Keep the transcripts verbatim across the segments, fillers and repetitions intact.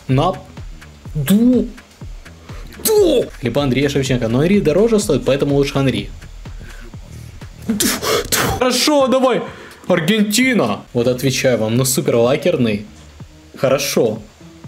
На... Ду! Ду! Либо Андрея Шевченко. Но Анри дороже стоит, поэтому лучше Анри. Хорошо, давай! Аргентина! Вот отвечаю вам, ну супер лакерный. Хорошо.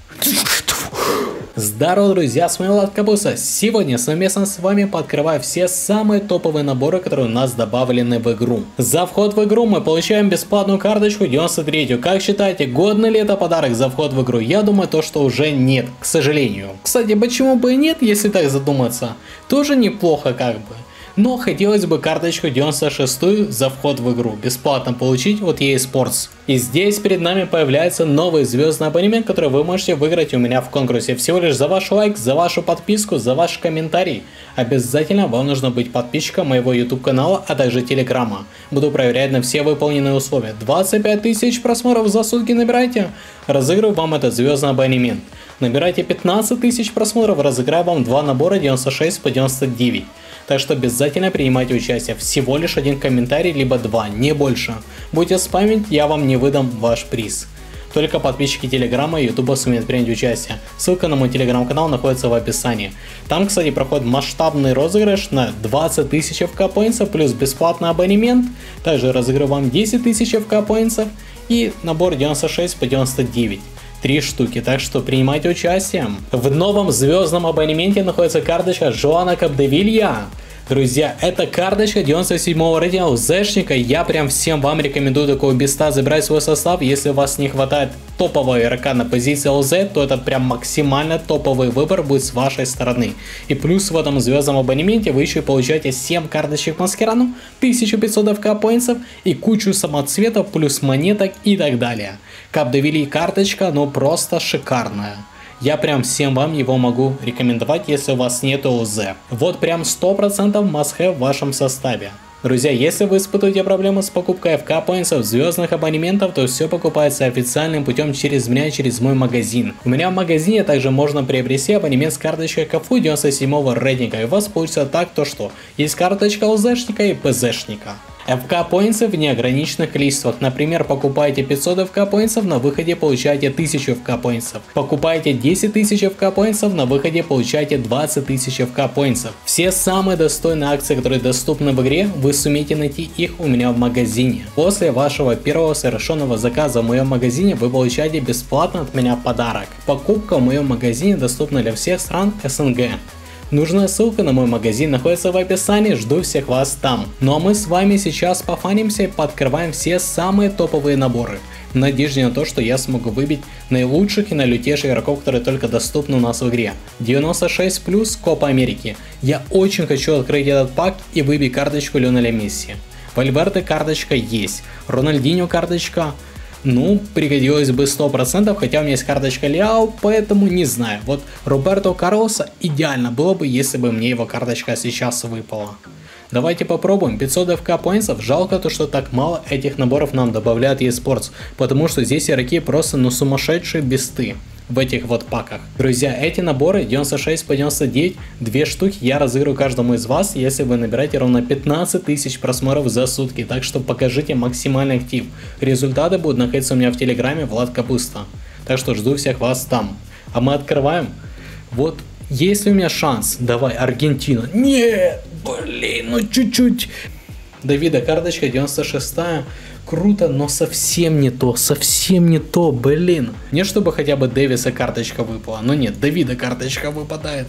Здорово, друзья, с вами Влад Капуста. Сегодня совместно с вами пооткрываю все самые топовые наборы, которые у нас добавлены в игру. За вход в игру мы получаем бесплатную карточку девяносто третью. Как считаете, годный ли это подарок за вход в игру? Я думаю, то, что уже нет, к сожалению. Кстати, почему бы и нет, если так задуматься? Тоже неплохо как бы. Но хотелось бы карточку девяносто шестую за вход в игру бесплатно получить от и эй Sports. И здесь перед нами появляется новый звездный абонемент, который вы можете выиграть у меня в конкурсе. Всего лишь за ваш лайк, за вашу подписку, за ваш комментарий. Обязательно вам нужно быть подписчиком моего YouTube канала, а также телеграма. Буду проверять на все выполненные условия. двадцать пять тысяч просмотров за сутки набирайте, разыграю вам этот звездный абонемент. Набирайте пятнадцать тысяч просмотров, разыграю вам два набора девяносто шесть по девяносто девять. Так что обязательно принимайте участие. Всего лишь один комментарий, либо два, не больше. Будете спамить, я вам не выдам ваш приз. Только подписчики телеграма и ютуба сумеют принять участие. Ссылка на мой телеграм-канал находится в описании. Там, кстати, проходит масштабный розыгрыш на двадцать тысяч эф ка поинтсов плюс бесплатный абонемент. Также разыграю вам десять тысяч эф ка поинтсов и набор девяносто шесть по девяносто девять. Три штуки, так что принимайте участие. В новом звездном абонементе находится карточка Жоана Капдевилья. Друзья, это карточка девяносто седьмого рейтинга ЛЗшника. Я прям всем вам рекомендую такого беста забирать свой состав. Если у вас не хватает топового игрока на позиции ЛЗ, то это прям максимально топовый выбор будет с вашей стороны. И плюс в этом звездном абонементе вы еще и получаете семь карточек маскирану, тысячу пятьсот эф ка поинтсов и кучу самоцветов, плюс монеток и так далее. Капдевилья карточка, ну просто шикарная. Я прям всем вам его могу рекомендовать, если у вас нет ЛЗ. Вот прям сто процентов must-have в вашем составе. Друзья, если вы испытываете проблемы с покупкой эф ка поинтсов, звездных абонементов, то все покупается официальным путем через меня, через мой магазин. У меня в магазине также можно приобрести абонемент с карточкой КФУ девяносто седьмого рейтинга. И у вас получится так, то что есть карточка ЛЗшника и ПЗшника. эф ка поинтсов в неограниченных количествах. Например, покупаете пятьсот эф ка поинтсов, на выходе получаете тысячу эф ка поинтсов. Покупаете десять тысяч эф ка поинтсов, на выходе получаете двадцать тысяч эф ка поинтсов. Все самые достойные акции, которые доступны в игре, вы сумеете найти их у меня в магазине. После вашего первого совершенного заказа в моем магазине вы получаете бесплатно от меня подарок. Покупка в моем магазине доступна для всех стран эс эн гэ. Нужная ссылка на мой магазин находится в описании, жду всех вас там. Ну а мы с вами сейчас пофанимся и пооткрываем все самые топовые наборы. В надежде на то, что я смогу выбить наилучших и наилютейших игроков, которые только доступны у нас в игре. девяносто шесть плюс Копа Америки. Я очень хочу открыть этот пак и выбить карточку Лионеля Месси. Вальверде карточка есть, Рональдиньо карточка... Ну, пригодилось бы сто процентов, хотя у меня есть карточка Лиау, поэтому не знаю. Вот Роберто Карлоса идеально было бы, если бы мне его карточка сейчас выпала. Давайте попробуем. пятьсот эф ка поинтсов. Жалко то, что так мало этих наборов нам добавляет и эй Sports, потому что здесь игроки просто ну сумасшедшие бесты в этих вот паках. Друзья, эти наборы девяносто шесть по девяносто девять, две штуки я разыграю каждому из вас, если вы набираете ровно пятнадцать тысяч просмотров за сутки, так что покажите максимальный актив. Результаты будут находиться у меня в телеграме Влад Капуста, так что жду всех вас там. А мы открываем. Вот, есть ли у меня шанс? Давай, Аргентина. Нет, блин, ну чуть-чуть. Давида карточка девяносто шестая. Круто, но совсем не то, совсем не то, блин. Не чтобы хотя бы Дэвиса карточка выпала, но нет, Давида карточка выпадает.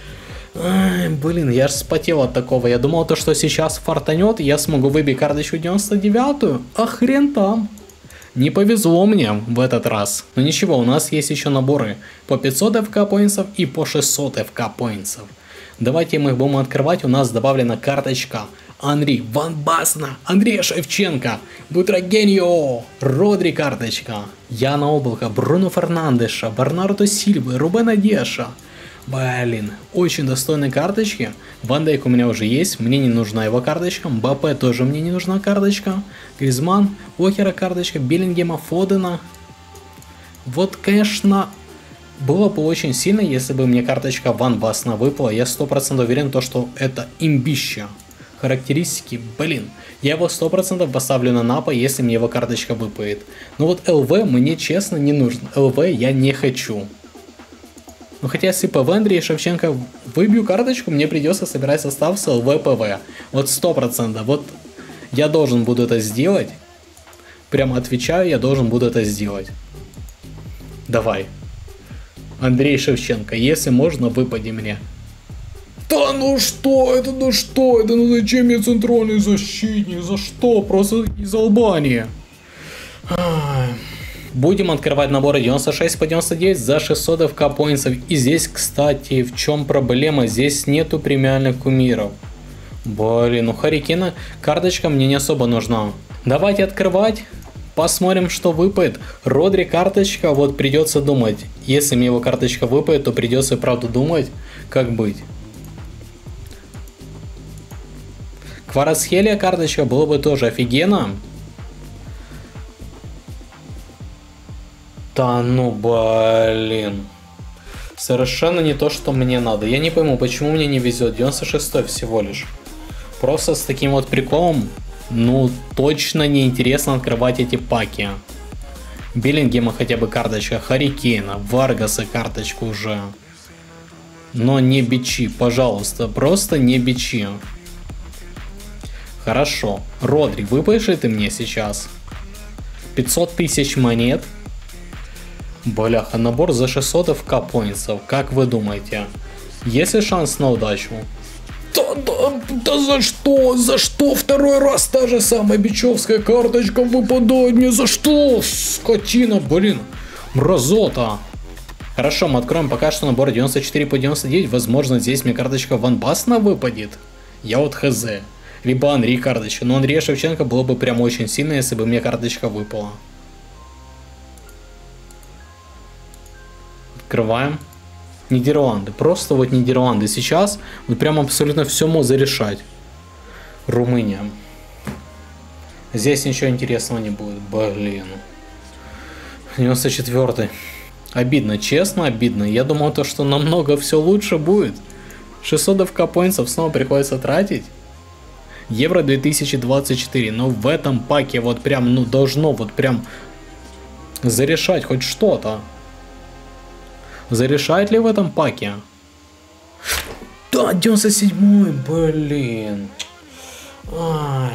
Ай, блин, я ж вспотел от такого. Я думал, то, что сейчас фартанет, я смогу выбить карточку девяносто девятую. А хрен там. Не повезло мне в этот раз. Но ничего, у нас есть еще наборы по пятьсот эф ка поинтсов и по шестьсот эф ка поинтсов. Давайте мы их будем открывать. У нас добавлена карточка Анри, Ван Басна, Андрея Шевченко, Бутрагеньо, Родри карточка, Яна Облака, Бруно Фернандеша, Бернардо Сильвы, Рубена Диаша. Блин, очень достойные карточки. Ван Дейк у меня уже есть, мне не нужна его карточка. Мбаппе тоже мне не нужна карточка. Гризман, Уокера карточка, Беллингема, Фодена. Вот, конечно, было бы очень сильно, если бы мне карточка Ван Басна выпала. Я сто процентов уверен, то, что это имбища. Характеристики, блин, я его сто процентов поставлю на Напа, если мне его карточка выпадет. Но вот эл ви мне честно не нужен, эл ви я не хочу. Но хотя если ПВ Андрей Шевченко выбью карточку, мне придется собирать состав с ЛВ-ПВ. Вот сто процентов. Вот я должен буду это сделать. Прямо отвечаю, я должен буду это сделать. Давай. Андрей Шевченко, если можно, выпади мне. Да ну что это, ну что это, ну зачем мне центральный защитник, за что, просто из Албании. Будем открывать наборы девяносто шесть по девяносто девять за шестьсот эф ка поинтсов. И здесь, кстати, в чем проблема, здесь нету премиальных кумиров. Блин, ну Харикена карточка мне не особо нужна. Давайте открывать. Посмотрим, что выпадет. Родри карточка, вот придется думать. Если мне его карточка выпадет, то придется правда думать, как быть. Кварацхелия карточка было бы тоже офигенно. Да ну блин. Совершенно не то, что мне надо. Я не пойму, почему мне не везет. девяносто шестой всего лишь. Просто с таким вот приколом, ну, точно неинтересно открывать эти паки. Беллингема хотя бы карточка, Харикена, Варгаса карточку уже. Но не бичи, пожалуйста, просто не бичи. Хорошо. Родри, выпиши ты мне сейчас. пятьсот тысяч монет. Бляха, набор за шестьсот эф ка поинтсов. Как вы думаете? Есть ли шанс на удачу? Да, да, да за что? За что второй раз та же самая бичевская карточка выпадает? Не за что? Скотина, блин. Мразота. Хорошо, мы откроем пока что набор девяносто четыре по девяносто девять. Возможно, здесь мне карточка Ван Басна выпадет. Я вот хз. Либо Анри карточка. Но Андрея Шевченко было бы прям очень сильно, если бы мне карточка выпала. Открываем. Нидерланды. Просто вот Нидерланды. Сейчас вот прям абсолютно все можно зарешать. Румыния. Здесь ничего интересного не будет. Блин. девяносто четвёртый. Обидно, честно обидно. Я думал, то, что намного все лучше будет. шестьсот эф ка поинтсов снова приходится тратить. Евро две тысячи двадцать четыре. Но в этом паке вот прям, ну, должно вот прям зарешать хоть что-то. Зарешает ли в этом паке? Да, девяносто седьмой, блин. Ай.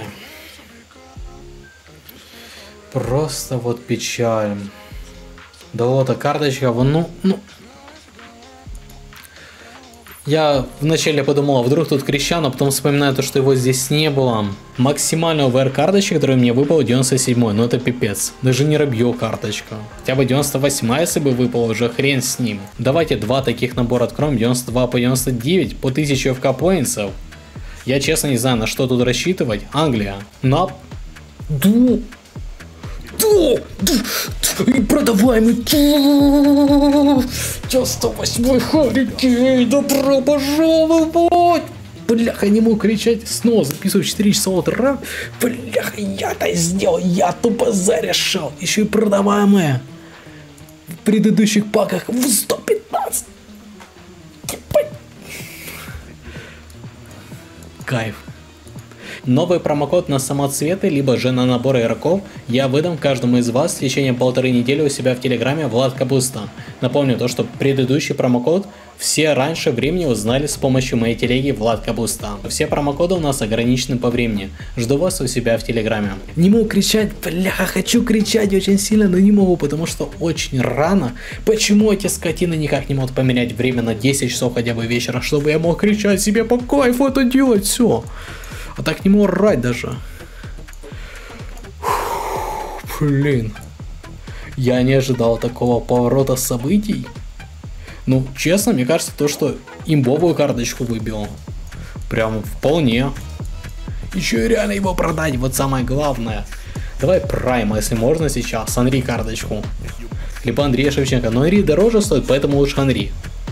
Просто вот печаль. Да вот, а карточка, ну, ну. Я вначале подумал, а вдруг тут Крещано, а потом вспоминаю то, что его здесь не было. Максимальная ОВР карточка, которая мне выпала, девяносто седьмой, ну это пипец. Даже не Рабьё карточка. Хотя бы девяносто восьмая, если бы выпала, уже хрен с ним. Давайте два таких набора откроем, девяносто два по девяносто девять, по тысяче эф ка поинтсов. Я честно не знаю, на что тут рассчитывать. Англия. На... Ду... Ду... Ду... Продаваемый... девяносто восьмой Харикейн, добро пожаловать! Бляха, не мог кричать. Снова записываю в четыре часа утра. Бляха, я это сделал, я тупо зарешал. Еще и продаваемое. В предыдущих паках в сто пятнадцать. Кайф. Новый промокод на самоцветы, либо же на наборы игроков я выдам каждому из вас в течение полторы недели у себя в телеграме Влад Капуста. Напомню то, что предыдущий промокод все раньше времени узнали с помощью моей телеги Влад Капуста. Все промокоды у нас ограничены по времени. Жду вас у себя в телеграме. Не могу кричать, бля, хочу кричать очень сильно, но не могу, потому что очень рано. Почему эти скотины никак не могут поменять время на десять часов хотя бы вечера, чтобы я мог кричать себе по кайфу это делать, все. А так не могу орать даже. Фу, блин. Я не ожидал такого поворота событий. Ну, честно, мне кажется, то, что имбовую карточку выбил. Прям вполне. Еще и реально его продать, вот самое главное. Давай прайма, если можно сейчас. Анри карточку. Либо Андрея Шевченко. Но Анри дороже стоит, поэтому лучше Анри.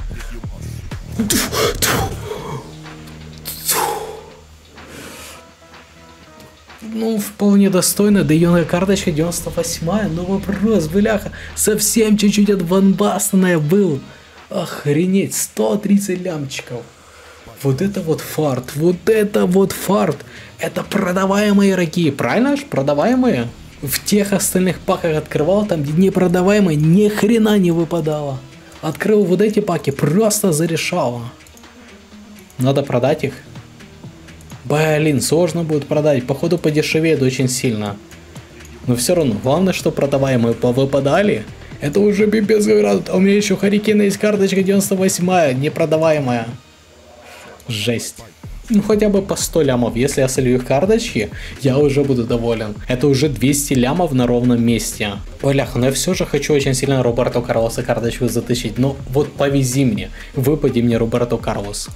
Ну, вполне достойно. Дейонная карточка девяносто восьмая. Но вопрос, бляха. Совсем чуть-чуть от Ван Бастена был. Охренеть, сто тридцать лямчиков. Вот это вот фарт. Вот это вот фарт. Это продаваемые игроки. Правильно ж? Продаваемые. В тех остальных паках открывал, там где непродаваемые ни хрена не выпадало. Открыл вот эти паки, просто зарешало. Надо продать их. Блин, сложно будет продать. Походу подешевеет очень сильно. Но все равно, главное, что продаваемые повыпадали. Это уже пипец, говорят. А у меня еще Харикена есть карточка девяносто восьмая, непродаваемая. Жесть. Ну хотя бы по сто лямов. Если я солью их карточки, я уже буду доволен. Это уже двести лямов на ровном месте. Бляха, но я все же хочу очень сильно Роберто Карлоса карточку затащить. Ну вот повези мне. Выпади мне Роберто Карлос.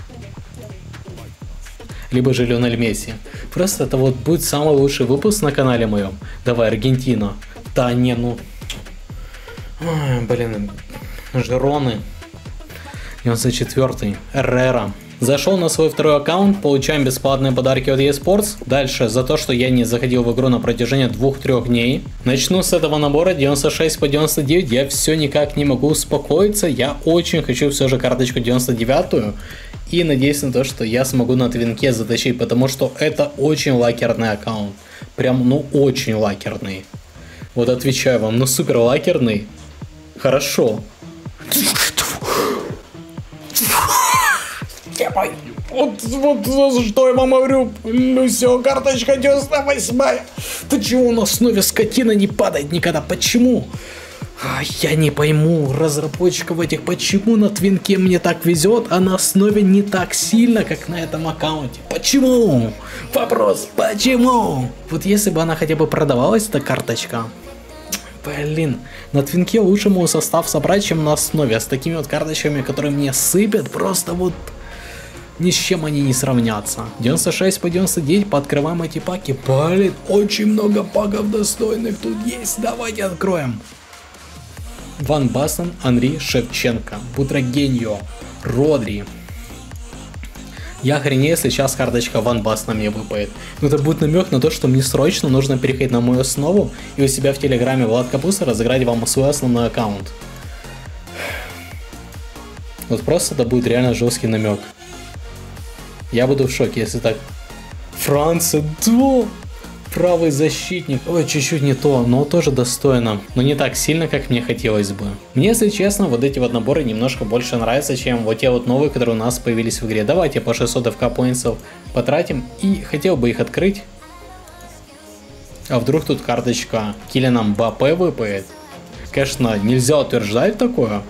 Либо же Лионель Месси. Просто это вот будет самый лучший выпуск на канале моем. Давай, Аргентина. Да не, ну... Ой, блин. Жироны. девяносто четвёртый. Эррера. Зашел на свой второй аккаунт, получаем бесплатные подарки от eSports. Дальше, за то, что я не заходил в игру на протяжении двух-трёх дней. Начну с этого набора девяносто шесть по девяносто девять. Я все никак не могу успокоиться. Я очень хочу все же карточку девяносто девятую. И надеюсь на то, что я смогу на твинке затащить, потому что это очень лакерный аккаунт. Прям, ну, очень лакерный. Вот отвечаю вам, ну супер лакерный. Хорошо. Вот, вот что я вам говорю, Люсио, карточка девяносто восьмая. Ты чего на основе скотина не падает никогда? Почему? Я не пойму разработчиков этих, почему на твинке мне так везет, а на основе не так сильно, как на этом аккаунте. Почему? Вопрос, почему? Вот если бы она хотя бы продавалась, эта карточка. Блин, на твинке лучше мой состав собрать, чем на основе. А с такими вот карточками, которые мне сыпят, просто вот ни с чем они не сравнятся. девяносто шесть по девяносто девять, пооткрываем эти паки. Блин, очень много паков достойных тут есть. Давайте откроем. Ван Бастен, Анри, Шевченко, Бутрагеньо, Родри. Я охренею, если сейчас карточка Ван Бастена мне выпадет. Но это будет намек на то, что мне срочно нужно переходить на мою основу и у себя в телеграме Влад Капуста разыграть вам свой основной аккаунт. Вот просто это будет реально жесткий намек. Я буду в шоке, если так. Франция, да! Правый защитник. Ой, чуть-чуть не то, но тоже достойно. Но не так сильно, как мне хотелось бы. Мне, если честно, вот эти вот наборы немножко больше нравятся, чем вот те вот новые, которые у нас появились в игре. Давайте по шестьсот эф кей поинтсов потратим. И хотел бы их открыть. А вдруг тут карточка Килиана Мбаппе выпадет? Конечно, нельзя утверждать такое.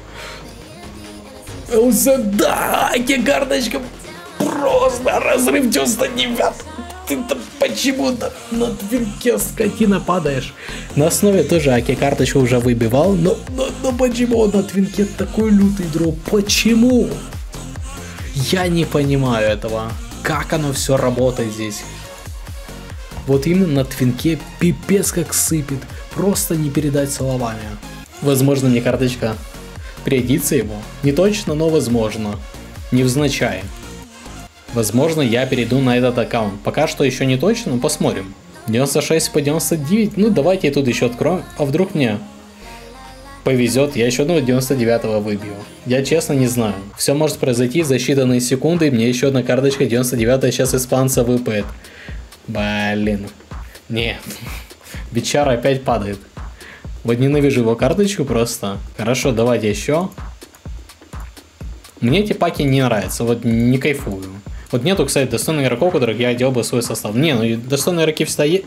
Да, карточка. Просто разрыв девяносто девять. Ты-то почему-то на твинке скотина падаешь. На основе тоже Аки карточку уже выбивал, но, но, но почему он на твинке такой лютый дроп? Почему? Я не понимаю этого. Как оно все работает здесь? Вот именно на твинке пипец как сыпет. Просто не передать словами. Возможно, мне карточка пригодится его. Не точно, но возможно. Невзначай. Возможно, я перейду на этот аккаунт. Пока что еще не точно, но посмотрим. девяносто шесть по девяносто девять. Ну, давайте я тут еще открою. А вдруг мне повезет, я еще одного девяносто девятого выбью. Я честно не знаю. Все может произойти за считанные секунды. И мне еще одна карточка девяносто девятая сейчас испанца выпадет. Блин. Нет. Бичара опять падает. Вот ненавижу его карточку просто. Хорошо, давайте еще. Мне эти паки не нравятся. Вот не кайфую. Вот нету, кстати, достойных игроков, которых я одел бы в свой состав. Не, ну достойные игроки всегда есть.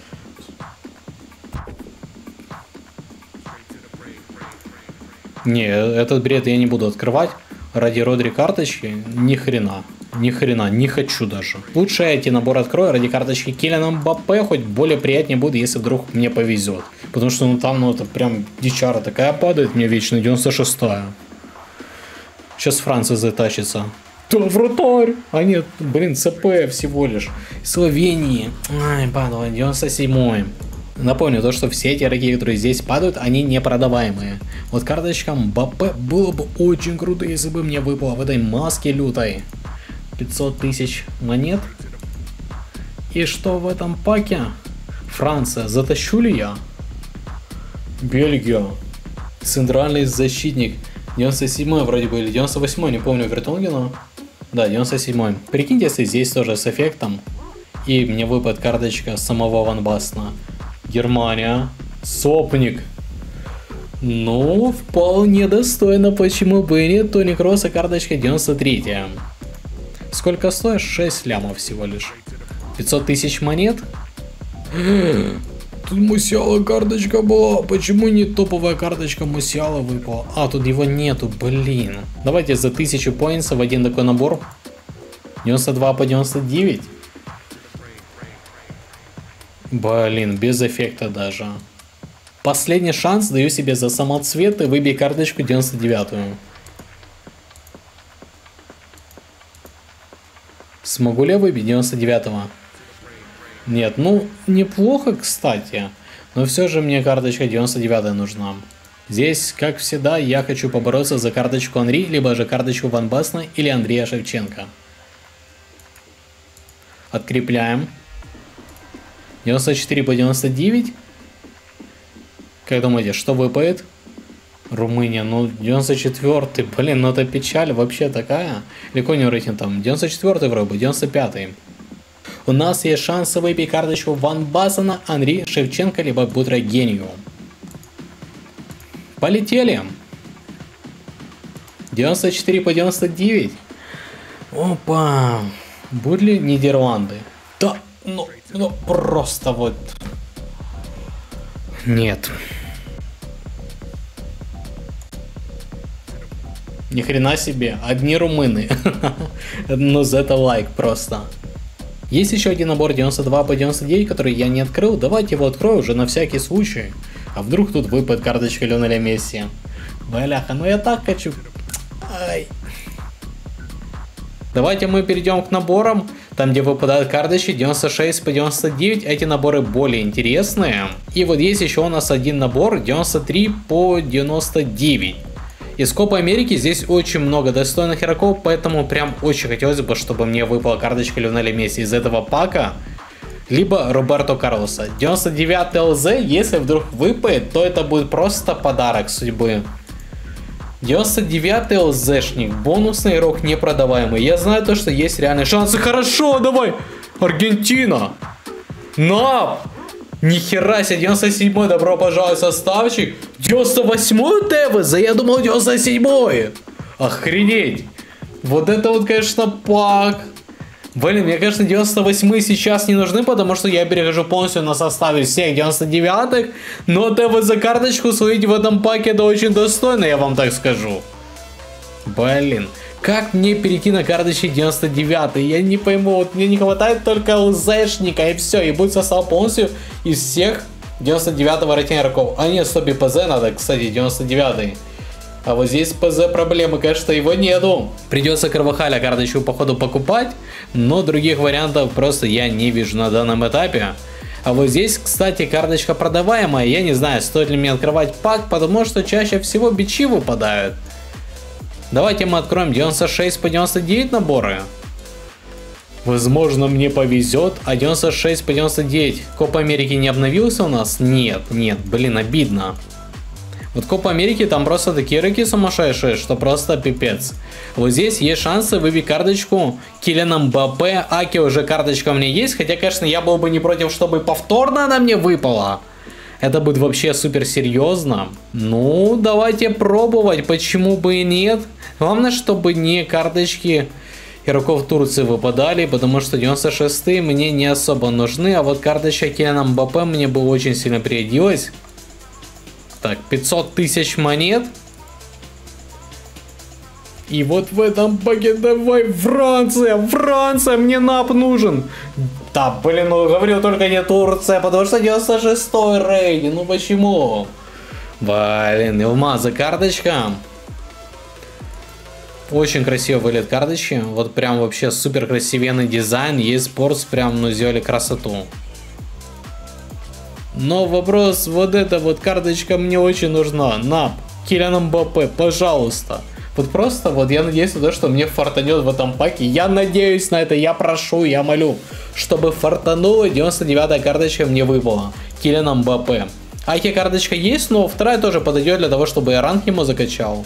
Не, этот бред я не буду открывать. Ради Родри карточки ни хрена. Ни хрена, не хочу даже. Лучше я эти наборы открою ради карточки Килиана Мбаппе, хоть более приятнее будет, если вдруг мне повезет. Потому что ну там, ну это прям дичара такая падает мне вечно, девяносто шестая. Сейчас Франция затащится. Да, вратарь! А нет, блин, ЦП всего лишь. Словении. Ай, падало, девяносто седьмой. Напомню, то, что все эти игроки, которые здесь падают, они непродаваемые. Вот карточка Мбаппе было бы очень круто, если бы мне выпало в этой маске лютой. пятьсот тысяч монет. И что в этом паке? Франция. Затащу ли я? Бельгия. Центральный защитник. девяносто седьмой вроде бы, или девяносто восьмой, не помню, Вертонгена. Да, девяносто седьмой. Прикиньте, если здесь тоже с эффектом. И мне выпадет карточка самого Ван Бастена. Германия. Сопник. Ну, вполне достойно, почему бы и нет. Тони Кросса, карточка девяносто три. Сколько стоит? шесть лямов всего лишь. пятьсот тысяч монет? Тут Мусиала карточка была. Почему не топовая карточка Мусиала выпала? А, тут его нету, блин. Давайте за тысячу поинтсов один такой набор. девяносто два по девяносто девять. Блин, без эффекта даже. Последний шанс даю себе за самоцвет и выбей карточку девяносто девятую. Смогу ли я выбить девяносто девятого? Нет, ну неплохо, кстати. Но все же мне карточка девяносто девятая нужна. Здесь, как всегда, я хочу побороться за карточку Анри, либо же карточку Ван Бассена или Андрея Шевченко. Открепляем. девяносто четыре по девяносто девять. Как думаете, что выпадет? Румыния, ну девяносто четвёртый, блин, ну это печаль вообще такая. Или какой у него рейтинг там? девяносто четвёртый вроде бы, девяносто пятый. У нас есть шанс выпить карточку Ван Бассена, Анри, Шевченко, либо Бутрагению. Полетели. девяносто четыре по девяносто девять. Опа. Будут ли Нидерланды? Да, ну, ну просто вот. Нет. Ни хрена себе, одни румыны. Ну за это лайк просто. Есть еще один набор девяносто два по девяносто девять, который я не открыл. Давайте его открою уже на всякий случай. А вдруг тут выпадет карточка Лионеля Месси. Бляха, ну я так хочу. Ай. Давайте мы перейдем к наборам. Там, где выпадают карточки девяносто шесть по девяносто девять. Эти наборы более интересные. И вот есть еще у нас один набор девяносто три по девяносто девять. Из Копы Америки здесь очень много достойных игроков, поэтому прям очень хотелось бы, чтобы мне выпала карточка Лионеля Месси из этого пака, либо Роберто Карлоса. девяносто девятый эл зет, если вдруг выпадет, то это будет просто подарок судьбы. девяносто девятый ЛЗшник, бонусный игрок непродаваемый. Я знаю то, что есть реальные шансы. Хорошо, давай! Аргентина! На! Нихера себе, девяносто седьмой, добро пожаловать, составчик. девяносто восьмой ТВЗ, я думал девяносто седьмой. Охренеть. Вот это вот, конечно, пак. Блин, мне кажется, девяносто восьмые сейчас не нужны, потому что я перехожу полностью на составе всех девяносто девятых. Но ТВЗ карточку словить в этом паке это очень достойно, я вам так скажу. Блин. Как мне перейти на карточки девяносто девятый? Я не пойму, вот мне не хватает только ЛЗшника и все, и будет состав полностью из всех девяносто девятого рейтинга игроков. А нет, стоп, и ПЗ надо, кстати, девяносто девятый. А вот здесь ПЗ проблемы, конечно, его нету. Придется Карвахаля карточку походу покупать, но других вариантов просто я не вижу на данном этапе. А вот здесь, кстати, карточка продаваемая, я не знаю, стоит ли мне открывать пак, потому что чаще всего бичи выпадают. Давайте мы откроем девяносто шесть по девяносто девять наборы. Возможно, мне повезет. А девяносто шесть по девяносто девять Копа Америки не обновился у нас? Нет, нет, блин, обидно. Вот Копа Америки там просто такие игроки сумасшедшие, что просто пипец. Вот здесь есть шансы выбить карточку Килиана Мбаппе. Аки уже карточка у меня есть. Хотя, конечно, я был бы не против, чтобы повторно она мне выпала. Это будет вообще супер серьезно. Ну, давайте пробовать, почему бы и нет. Главное, чтобы не карточки игроков Турции выпадали, потому что девяносто шестые мне не особо нужны. А вот карточка Килиана Мбаппе мне бы очень сильно пригодилась. Так, пятьсот тысяч монет. И вот в этом паке давай Франция, Франция, мне нап нужен. Да, блин, ну говорил только не Турция, потому что девяносто шестой рейтинг, ну почему? Блин, Илмаза карточка. Очень красиво выглядит карточки, вот прям вообще супер красивенный дизайн, eSports прям, ну, сделали красоту. Но вопрос, вот эта вот карточка мне очень нужна, нап, Килиан Мбаппе, пожалуйста. Вот просто, вот я надеюсь на то, что мне фартанет в этом паке. Я надеюсь на это, я прошу, я молю, чтобы фартанула, девяносто девятая карточка мне выпала. Килиан Мбаппе. Аки карточка есть, но вторая тоже подойдет для того, чтобы я ранг ему закачал.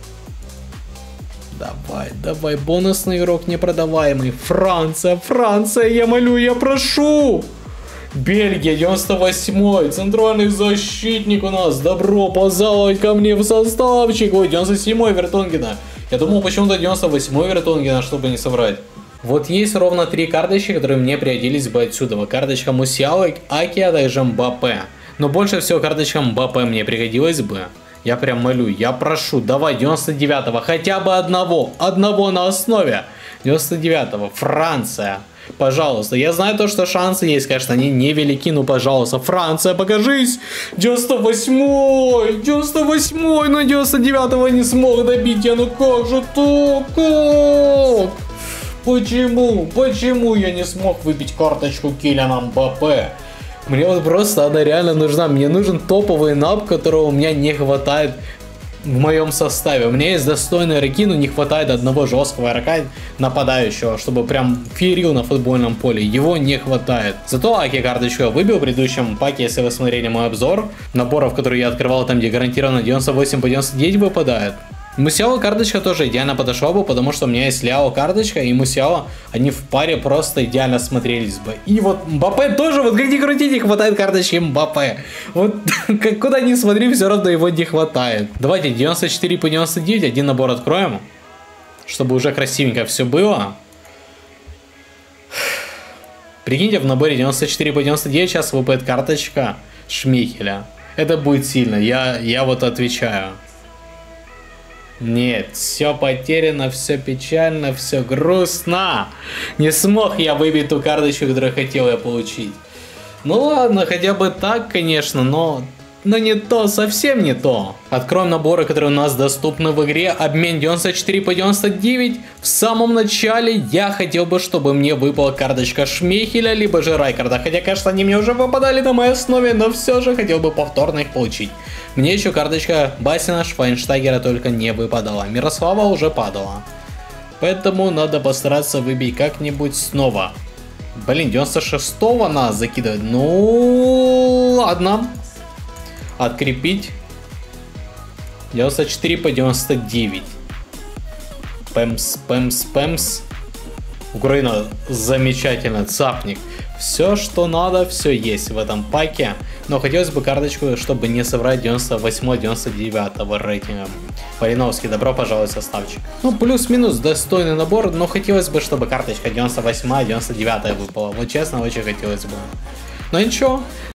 Давай, давай, бонусный игрок непродаваемый. Франция, Франция, я молю, я прошу. Бельгия, девяносто восьмой, центральный защитник у нас. Добро пожаловать ко мне в составчик. Ой, девяносто седьмой Вертонгена. Я думал почему-то девяносто восьмой Вертонгена, чтобы не соврать. Вот есть ровно три карточки, которые мне пригодились бы отсюда. Карточка Мусиала, Аки, а также Мбаппе. Но больше всего карточка Мбаппе мне пригодилась бы. Я прям молю, я прошу, давай девяносто девятого, хотя бы одного, одного на основе. девяносто девятого, Франция. Пожалуйста, я знаю то, что шансы есть, конечно, они невелики, но пожалуйста, Франция, покажись! девяносто восьмой, девяносто восьмой, но девяносто девятого не смог добить я, ну как же так, как? Почему, почему я не смог выбить карточку Килиана Мбаппе? Мне вот просто она реально нужна, мне нужен топовый наб, которого у меня не хватает в моем составе. У меня есть достойные игроки, но не хватает одного жесткого игрока нападающего, чтобы прям феерил на футбольном поле. Его не хватает. Зато Аки карточку я выбил в предыдущем паке, если вы смотрели мой обзор наборов, которые я открывал, там где гарантированно девяносто восемь по девяносто девять выпадает. Мусиала карточка тоже идеально подошла бы, потому что у меня есть Ляо карточка и Мусиала, они в паре просто идеально смотрелись бы. И вот Мбаппе тоже, вот как ни крути, не хватает карточки Мбаппе. Вот куда ни смотри, все равно его не хватает. Давайте девяносто четыре по девяносто девять, один набор откроем, чтобы уже красивенько все было. Прикиньте, в наборе девяносто четыре по девяносто девять сейчас выпадет карточка Шмейхеля. Это будет сильно, я, я вот отвечаю. Нет, все потеряно, все печально, все грустно. Не смог я выбить ту карточку, которую хотел я получить. Ну ладно, хотя бы так, конечно, но... Но не то, совсем не то. Откроем наборы, которые у нас доступны в игре. Обмен девяносто четыре по девяносто девять. В самом начале я хотел бы, чтобы мне выпала карточка Шмейхеля, либо же Райкарда. Хотя, конечно, они мне уже выпадали на моей основе, но все же хотел бы повторно их получить. Мне еще карточка Басина Швайнштайгера только не выпадала. Мирослава уже падала. Поэтому надо постараться выбить как-нибудь снова. Блин, девяносто шестого нас закидывает. Ну, ладно. Открепить. девяносто четыре по девяносто девять. Пэмс, пэмс, пэмс. Украина замечательно. Цапник. Все, что надо, все есть в этом паке. Но хотелось бы карточку, чтобы не соврать девяносто восьмого девяносто девятого рейтингом. Малиновский, добро пожаловать в составчик. Ну, плюс-минус достойный набор, но хотелось бы, чтобы карточка девяносто восьмая девяносто девятая выпала. Вот честно, очень хотелось бы. Но ничего.